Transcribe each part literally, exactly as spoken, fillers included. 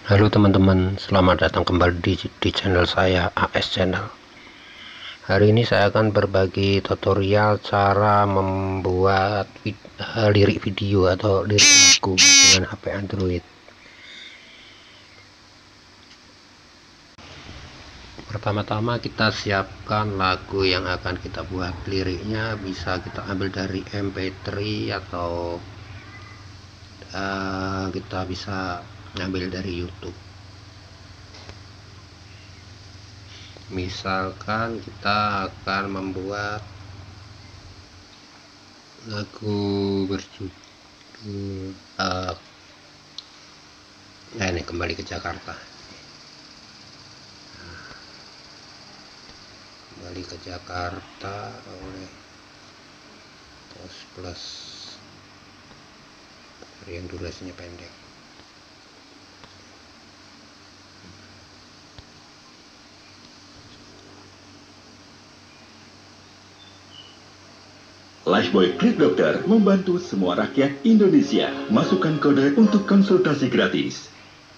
Halo teman-teman, selamat datang kembali di, di channel saya A S Channel. Hari ini saya akan berbagi tutorial cara membuat vid, uh, lirik video atau lirik lagu dengan H P Android. Pertama-tama kita siapkan lagu yang akan kita buat. Liriknya bisa kita ambil dari M P tiga atau uh, kita bisa ambil dari YouTube. Misalkan kita akan membuat lagu berjudul uh, nah ini kembali ke Jakarta. Kembali ke Jakarta oleh Tos Plus yang durasinya pendek. Lifebuoy Klik Dokter membantu semua rakyat Indonesia. Masukkan kode untuk konsultasi gratis.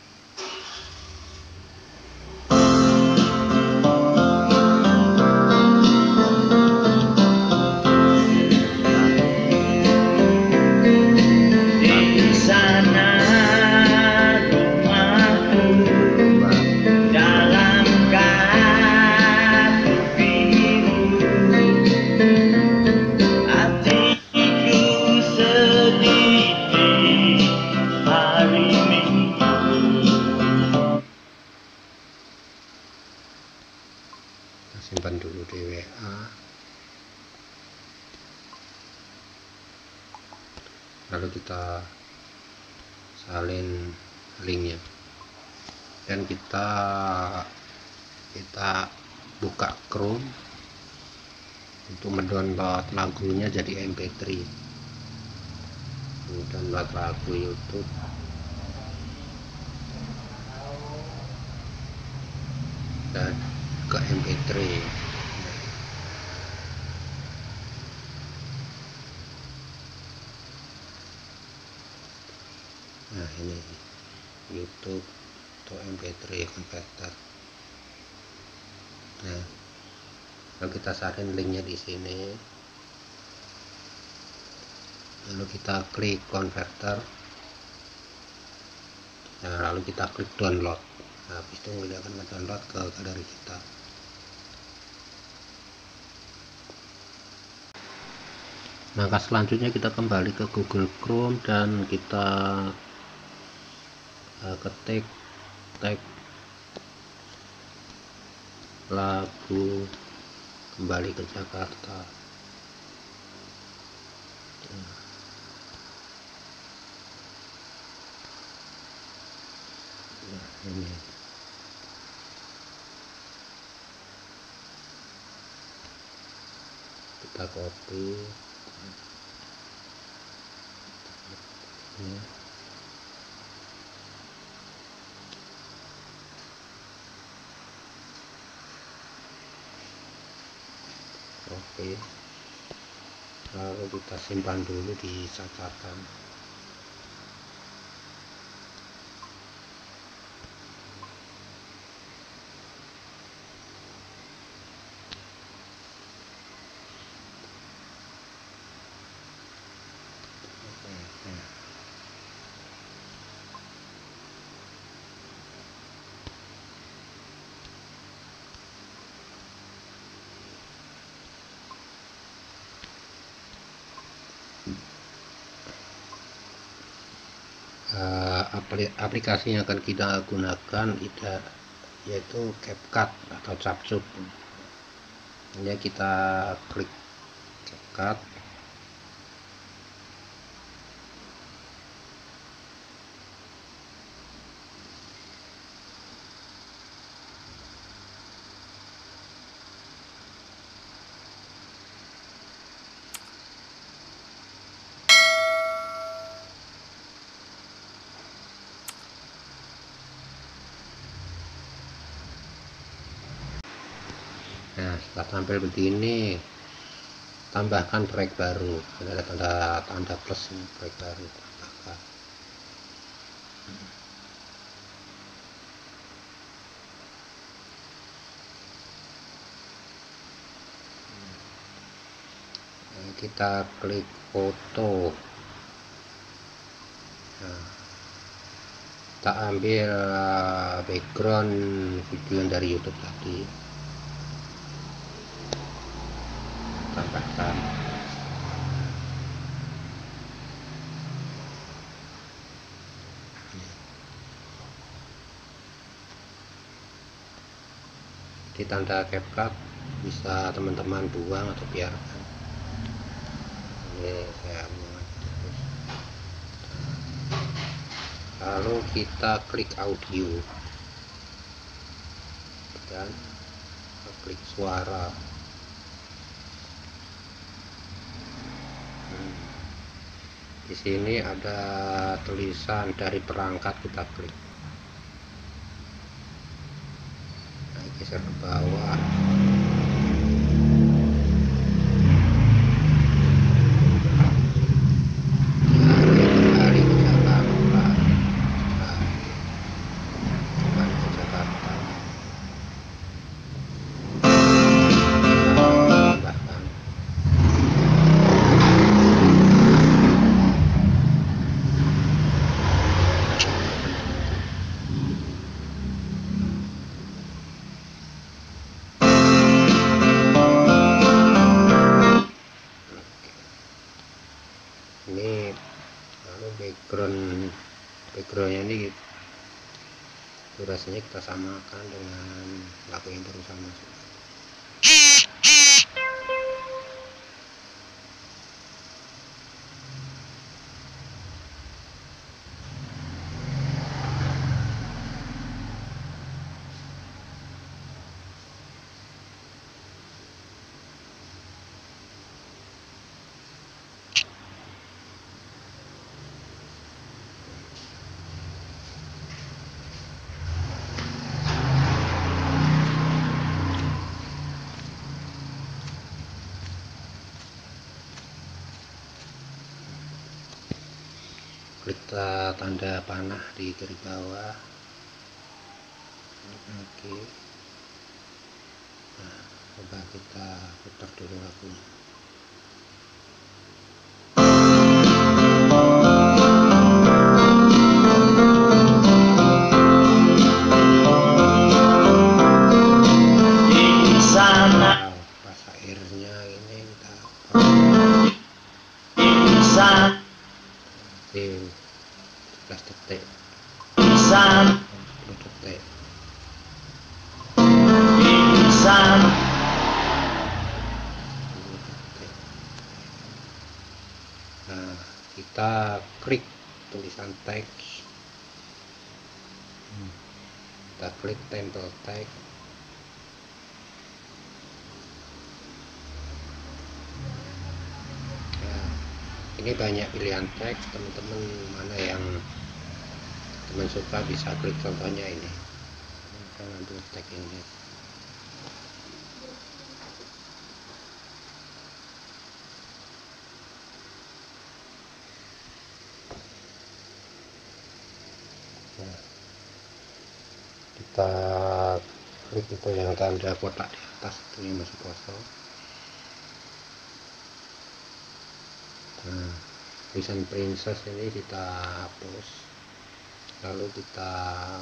Simpan dulu di W A, lalu kita salin linknya dan kita kita buka Chrome untuk mendownload lagunya jadi M P tiga, download lagu YouTube. Dan ke M P tiga. Nah ini YouTube atau M P tiga converter. Nah, lalu kita salin linknya di sini, lalu kita klik converter, nah lalu kita klik download. Nah, habis itu dia akan mendownload ke galeri kita. Langkah selanjutnya kita kembali ke Google Chrome dan kita uh, ketik tag lagu Kembali ke Jakarta. Nah, ini kita copy ya. Oke, lalu kita simpan dulu di catatan. Uh, aplikasi yang akan kita gunakan tidak yaitu CapCut atau Capcut. Ini kita klik CapCut, nah setelah tampil begini tambahkan track baru, ada tanda tanda plus ini, track baru tambahkan. kita klik foto. Nah, kita ambil background video dari YouTube tadi, tambahkan. Di tanda CapCut bisa teman-teman buang atau biarkan. Ini saya terus. Lalu kita klik audio dan klik suara. Hmm. Di sini ada tulisan dari perangkat, kita klik. Geser ke bawah. Kembali ke Jakarta. Nah, kembali ke Jakarta. Tambahkan. Ini lalu background backgroundnya ini durasinya kita samakan dengan lagu yang barusan masuk. Klik tanda panah di kiri bawah. Oke. Nah, coba kita putar dulu lagunya. Di sana. Pas akhirnya ini kita bisa sebelas detik, sepuluh detik, nah kita klik tulisan teks, kita klik tempel teks. Ini banyak pilihan teks, teman-teman mana yang teman suka bisa klik, contohnya ini. Kita ambil teks ini. Nah, kita klik itu yang tanda kotak di atas itu yang masih kosong. Nah, tulisan princess ini kita hapus, lalu kita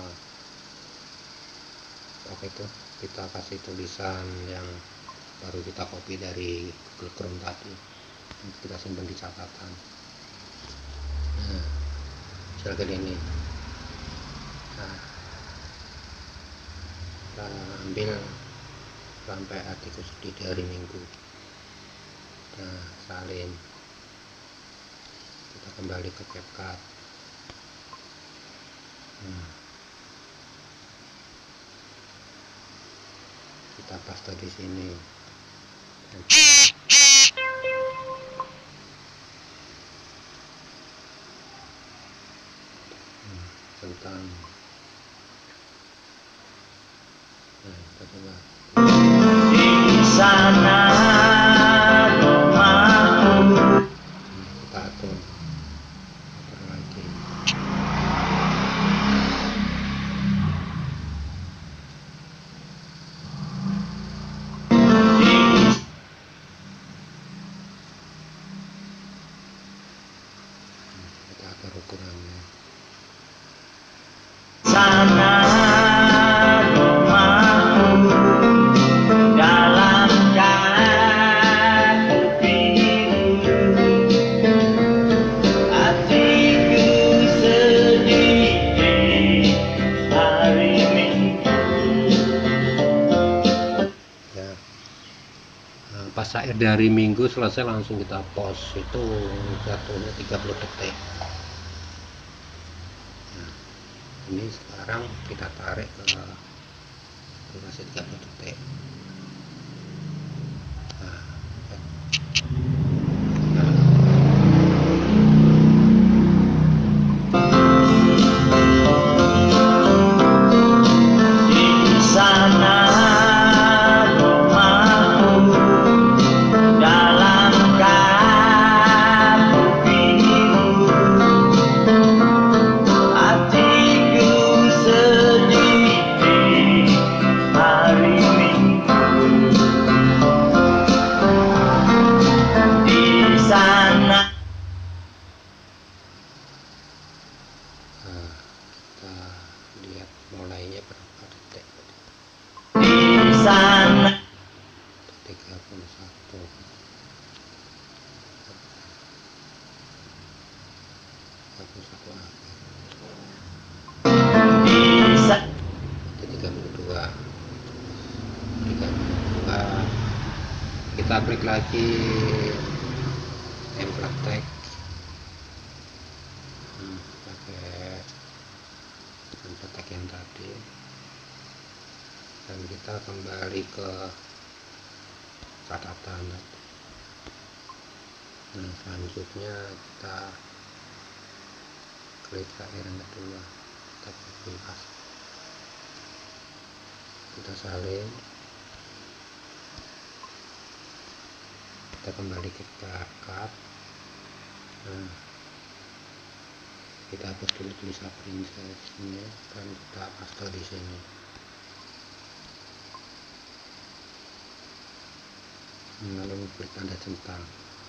oke itu kita kasih tulisan yang baru kita copy dari Google Chrome tadi, kita simpan di catatan. Nah, misalkan ini, nah, kita ambil sampai artikel sedih dari minggu. Nah, salin. Kita kembali ke CapCut. Hmm. Kita paste di sini. Hmm. Tentang. Nah, kita coba. Di sana rumahku. Kita atur. dari minggu selesai langsung kita post, itu jatuhnya tiga puluh detik. Nah, ini sekarang kita tarik ke durasi tiga puluh detik. Nah, lihat mulainya berapa detik. Di sana tiga puluh satu. tiga puluh satu akhir. tiga puluh dua. tiga puluh dua. Kita klik lagi template text. Hmm, pakai template yang tadi, dan kita kembali ke catatan. Nah, selanjutnya kita klik akhir yang kedua, kita pilih, kita salin, kita kembali ke cut. Nah, kita hapus dulu tulisan princessnya dan kita paste di sini. Lalu klik tanda centang.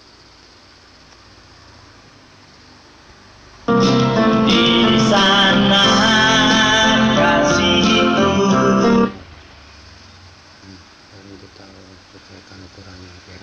Di sana kasihku. Hmm, lalu kita sesuaikan ukurannya biar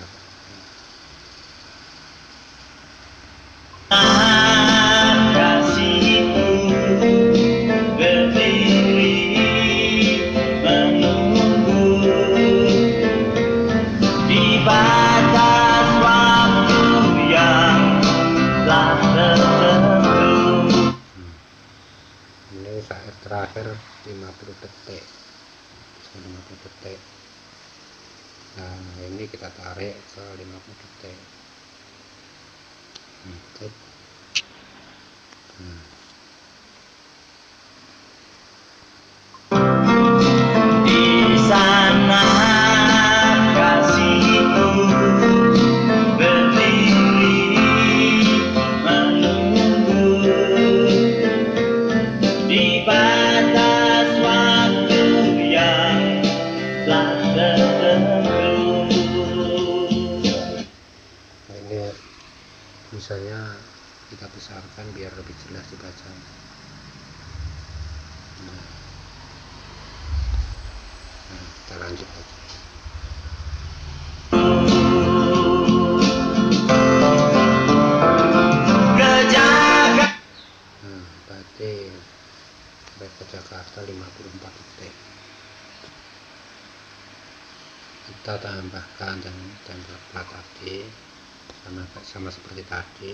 terakhir lima puluh detik, lima puluh detik. Nah, ini kita tarik ke lima puluh detik. Hmm, klik. Hmm. Di sana kasihku berdiri menunggu di batas waktu yang telah tertentu. Ini misalnya kita besarkan biar lebih jelas dibaca. Nah, nah kita lanjut aja. Nah, berarti sampai ke Jakarta lima puluh empat detik. Kita tambahkan dan template plat tadi sama sama seperti tadi.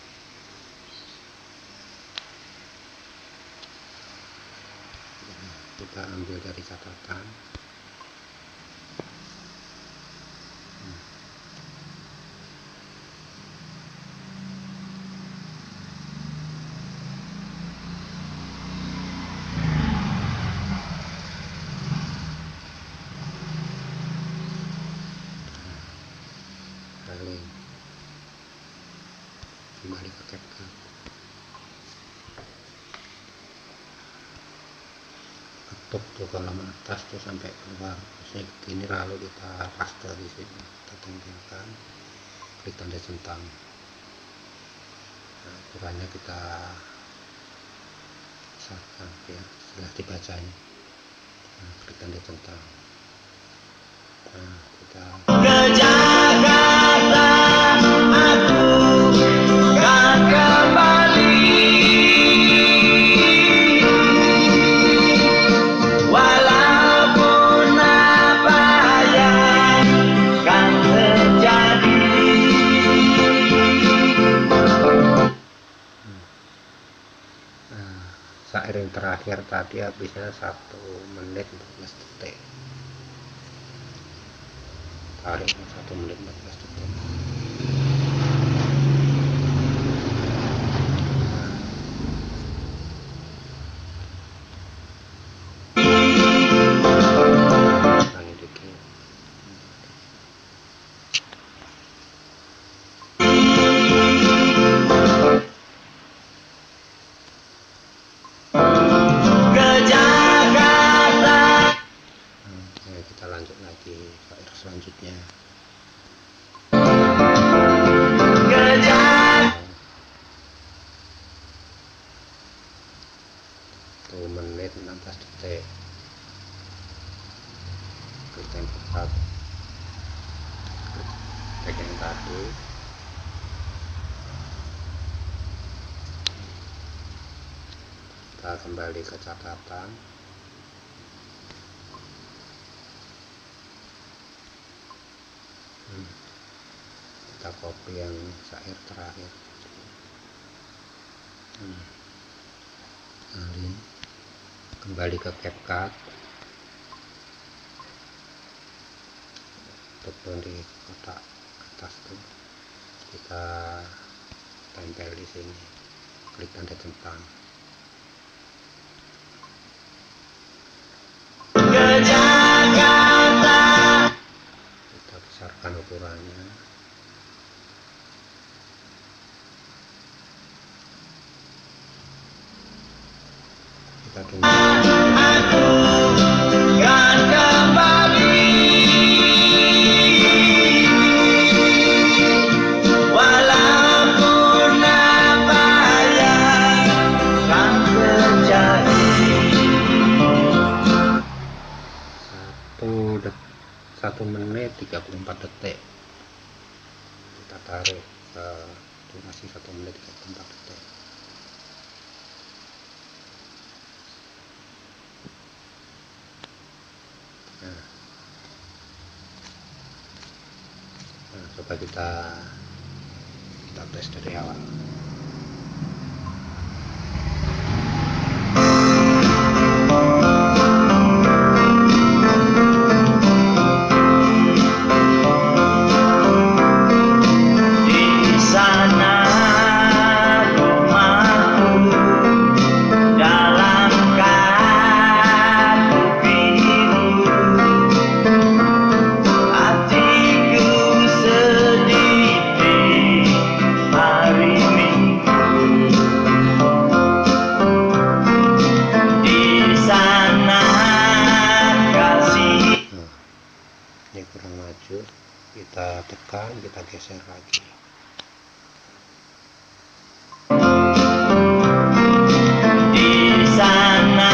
Kita ambil dari catatan. Hmm. Lalu kembali ke CapCut. Ketuk tuh kolom atas tuh sampai keluar segini, lalu kita paste di sini, kita tempelkan, klik tanda centang. Nah, ukurannya kita besarkan ya, setelah dibacanya. Nah, klik tanda centang. Nah, kita ke Jakarta aku kan kembali. Walaupun apa yang kan terjadi. terakhir tadi habisnya satu menit empat belas detik. Tarik satu menit empat belas detik. Lanjut lagi syair selanjutnya. Satu menit enam belas detik. Klik tempo empat. Klik yang tadi. Kita kembali ke catatan. Hmm. Kita copy yang syair terakhir. hmm. Salin, kembali ke CapCut, untuk di kotak atas tuh kita tempel di sini, klik tanda centang. Besarkan ukurannya. Kita tunggu. Aku kan kembali, walaupun apa yang akan terjadi. Satu detik. Satu menit tiga puluh empat detik. Kita tarik ke durasi satu menit tiga puluh empat detik. Nah, nah coba kita kita tes dari awal. Kurang maju, kita tekan, kita geser lagi. Di sana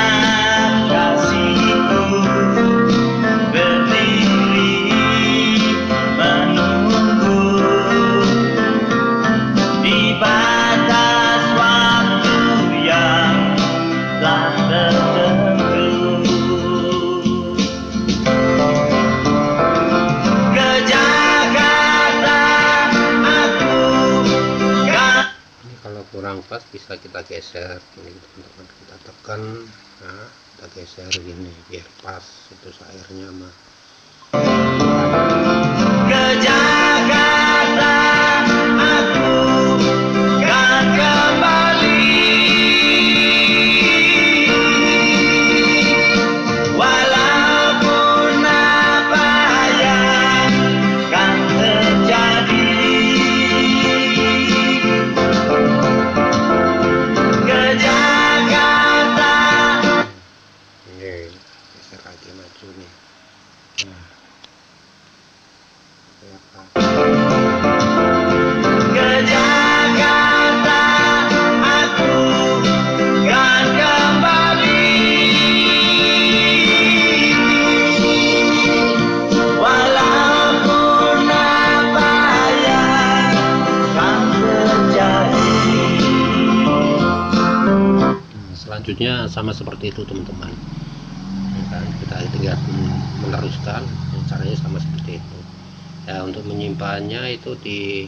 kasihku berdiri menunggu di batas waktu yang telah tertentu. Kurang pas bisa kita geser ini teman-teman, kita tekan, nah kita geser gini biar pas itu syairnya mah. Ke Jakarta aku kan kembali, walaupun apa yang kan terjadi. Maju nih. Nah, ke Jakarta aku kan kembali, walaupun apa yang kan terjadi. Selanjutnya sama seperti itu teman-teman. Kita tinggal meneruskan, caranya sama seperti itu ya. Untuk menyimpannya itu di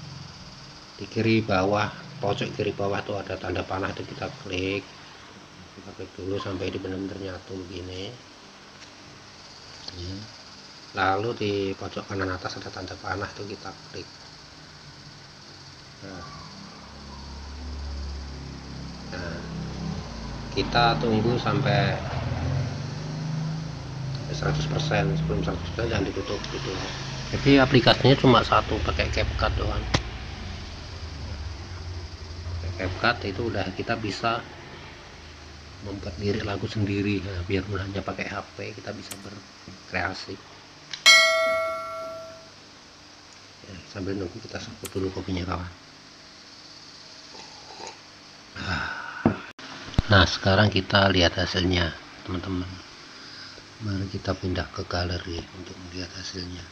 di kiri bawah, pojok kiri bawah tuh ada tanda panah, itu kita klik, kita klik dulu sampai di benar-benar nyatu begini ya. Lalu di pojok kanan atas ada tanda panah, tuh kita klik. Nah, nah kita tunggu sampai seratus persen. Sebelum seratus persen jangan ditutup gitu. Jadi aplikasinya cuma satu, pakai CapCut doang. CapCut itu udah kita bisa membuat lirik lagu sendiri. Nah, biar hanya pakai H P kita bisa berkreasi. Ya, sambil nunggu kita seruput dulu kopinya kawan. Nah sekarang kita lihat hasilnya teman-teman. Mari kita pindah ke galeri untuk melihat hasilnya.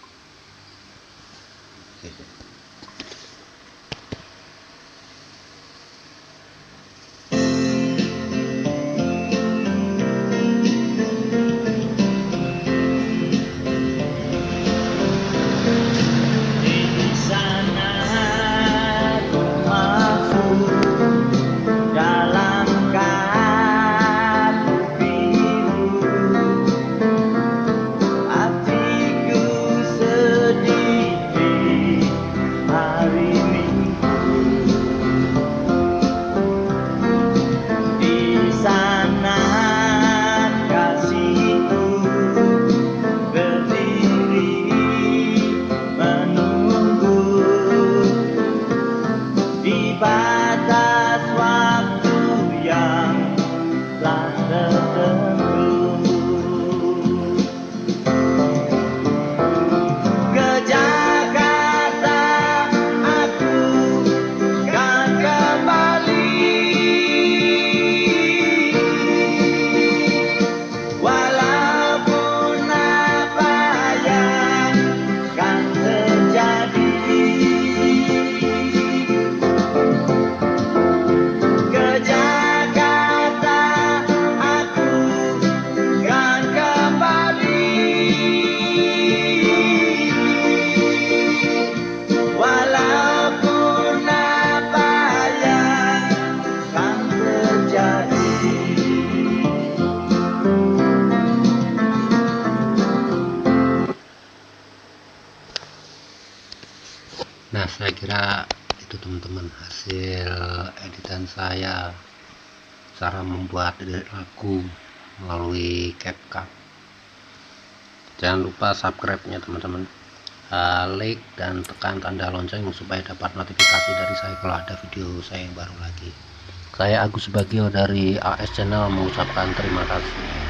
Oke. Batas waktu yang telah tertentu, ke Jakarta aku kan kembali, walaupun apa yang kan terjadi. Nah saya kira itu teman-teman hasil editan saya, cara membuat lirik lagu melalui CapCut. Jangan lupa subscribe nya teman-teman, uh, like dan tekan tanda lonceng supaya dapat notifikasi dari saya kalau ada video saya yang baru lagi. Saya Agus Bagio dari A S Channel mengucapkan terima kasih.